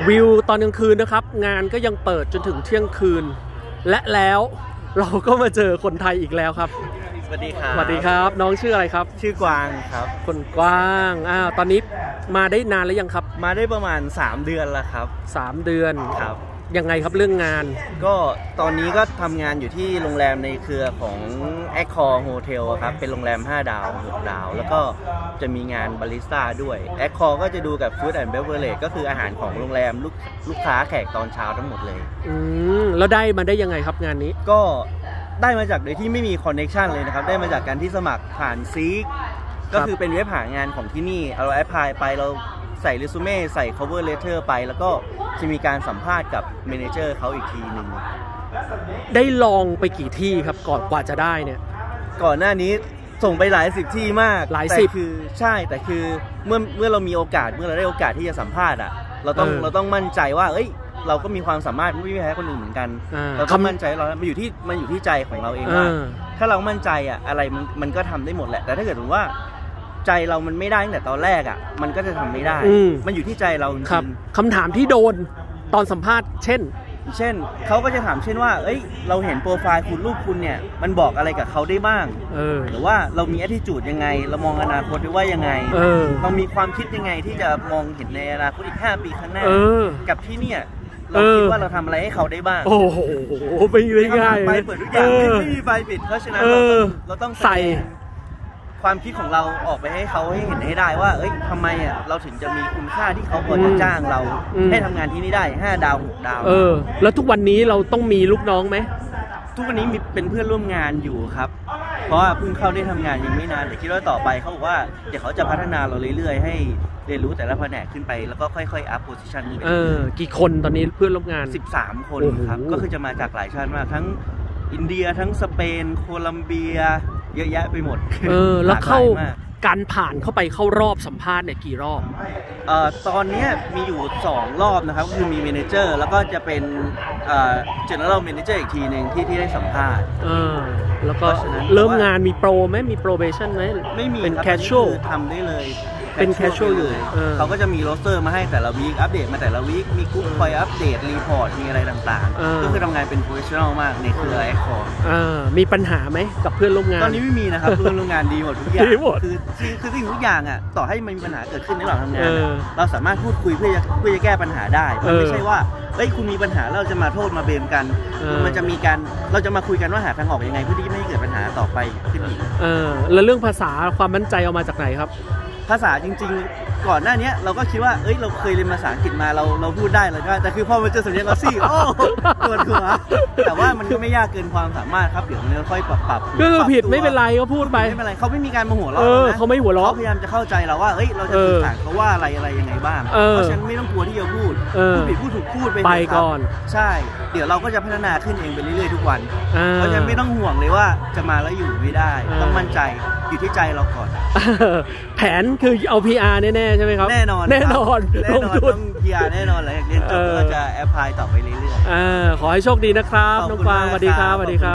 วิวตอนกลางคืนนะครับงานก็ยังเปิดจนถึงเที่ยงคืนและแล้วเราก็มาเจอคนไทยอีกแล้วครับสวัสดีครับสวัสดีครับน้องชื่ออะไรครับชื่อกวางครับคนกว้างตอนนี้มาได้นานแล้วยังครับมาได้ประมาณ3เดือนแล้วครับ 3เดือนครับยังไงครับเรื่องงานก็ตอนนี้ก็ทำงานอยู่ที่โรงแรมในเครือของ Accor Hotel ครับเป็นโรงแรม5 ดาว 6 ดาวแล้วก็จะมีงานบาริสต้าด้วย Accor ก็จะดูกับ Food and Beverage ก็คืออาหารของโรงแรมลูกค้าแขกตอนเช้าทั้งหมดเลยแล้วได้มาได้ยังไงครับงานนี้ก็ได้มาจากโดยที่ไม่มีคอนเนคชันเลยนะครับได้มาจากการที่สมัครผ่านซีกก็คือเป็นเว็บหางานของที่นี่เราแอพพลายไปเราใส่เรซูเม่ใส่ cover letter ไปแล้วก็จะมีการสัมภาษณ์กับเมเนเจอร์เขาอีกทีหนึ่งได้ลองไปกี่ที่ครับก่อนกว่าจะได้เนี่ยก่อนหน้านี้ส่งไปหลาย10 ที่มากหลาย10 คือใช่แต่คือเมื่อเรามีโอกาสเมื่อเราได้โอกาสที่จะสัมภาษณ์เราต้องมั่นใจว่าเราก็มีความสามารถไม่แพ้คนอื่นเหมือนกันเราต้องมั่นใจเรามันอยู่ที่ใจของเราเองว่าถ้าเรามั่นใจอะไรมันก็ทำได้หมดแหละแต่ถ้าเกิดว่าใจเรามันไม่ได้ตั้งแต่ตอนแรกมันก็จะทำไม่ได้มันอยู่ที่ใจเราจริงคำถามที่โดนตอนสัมภาษณ์เช่นเขาก็จะถามเช่นว่าเราเห็นโปรไฟล์คุณรูปคุณเนี่ยมันบอกอะไรกับเขาได้บ้างหรือว่าเรามี attitude ยังไงเรามองอนาคตได้ว่ายังไงเรามีความคิดยังไงที่จะมองเห็นในอนาคตอีก5 ปีข้างหน้ากับที่เนี่ยเราคิดว่าเราทำอะไรให้เขาได้บ้างโอ้โหไม่ง่ายไปเปิดทุกอย่างไม่มีไฟปิดเพราะฉะนั้นเราต้องใส่ความคิดของเราออกไปให้เขาให้เห็นให้ได้ว่าทำไมเราถึงจะมีคุณค่าที่เขาควรจะจ้างเราให้ทำงานที่นี่ได้5 ดาว 6 ดาวแล้วทุกวันนี้เราต้องมีลูกน้องไหมทุกวันนี้มีเป็นเพื่อนร่วมงานอยู่ครับเพราะว่าเพิ่งเข้าได้ทำงานยังไม่นานแต่คิดว่าต่อไปเขาบอกว่าเดี๋ยวเขาจะพัฒนาเราเรื่อยๆให้เรียนรู้แต่ละแผนกขึ้นไปแล้วก็ค่อยๆอัพโพสิชันนี้กี่คนตอนนี้เพื่อนร่วมงาน 13 คนครับก็คือจะมาจากหลายชาติมากทั้งอินเดียทั้งสเปนโคลัมเบียเยอะแยะไปหมดแล้วเข้าการผ่านเข้าไปเข้ารอบสัมภาษณ์เนี่ยกี่รอบตอนนี้มีอยู่2 รอบนะครับก็คือมีเมเนเจอร์แล้วก็จะเป็นgeneral manager อีกทีหนึ่งที่ได้สัมภาษณ์แล้วก็เริ่มงานมีโปรไหมมี probation ไหมไม่มีเป็น casual ทำได้เลยเป็น casual อยู่เขาก็จะมีโรสเตอร์มาให้แต่ละวีคอัปเดตมาแต่ละวีคมีกรุ๊ปคอยอัปเดตรีพอร์ตมีอะไรต่างๆก็คือทำงานเป็น professional มากในเครือ Accor มีปัญหาไหมกับเพื่อนร่วมงานตอนนี้ไม่มีนะครับเพื่อนร่วมงานดีหมดทุกอย่างคือสิ่งทุกอย่างต่อให้มันมีปัญหาเกิดขึ้นในระหว่างทำงานเราสามารถพูดคุยเพื่อจะแก้ปัญหาได้มันไม่ใช่ว่าคุณมีปัญหาเราจะมาโทษมาเบมกันมันจะมีการเราจะมาคุยกันว่าหาทางออกยังไงเพื่อที่ไม่ให้เกิดปัญหาต่อไปขึ้นอีกแล้วเรื่องภาษาความมั่นใจเอามาจากไหนครับภาษาจริงๆก่อนหน้านี้เราก็คิดว่าเราเคยเรียนภาษาอังกฤษมาเราพูดได้เลยก็แต่คือพอมาเจอสำเนียงออสซี่ปวดหัวแต่ว่ามันก็ไม่ยากเกินความสามารถครับเดี๋ยวมันค่อยปรับก็คือผิดไม่เป็นไรก็พูดไปไม่เป็นไรเขาไม่มีการมาหัวเราะเขาไม่หัวเราะเขาพยายามจะเข้าใจเราว่าเราจะสื่อสารเขาว่าอะไรยังไงบ้างเพราะฉะนั้นไม่ต้องกลัวที่จะพูดผิดพูดถูกพูดไปก่อนใช่เดี๋ยวเราก็จะพัฒนาขึ้นเองไปเรื่อยๆทุกวันเพราะฉะนั้นไม่ต้องห่วงเลยว่าจะมาแล้วอยู่ไม่ได้ต้องมั่นใจอยู่ที่ใจเราก่อนแผนคือเอา PR แน่ๆใช่ไหมครับแน่นอนต้อง PR แน่นอนเลยเรียนจบก็จะแอพพลายต่อไปเรื่อยๆขอให้โชคดีนะครับน้องกวางสวัสดีครับ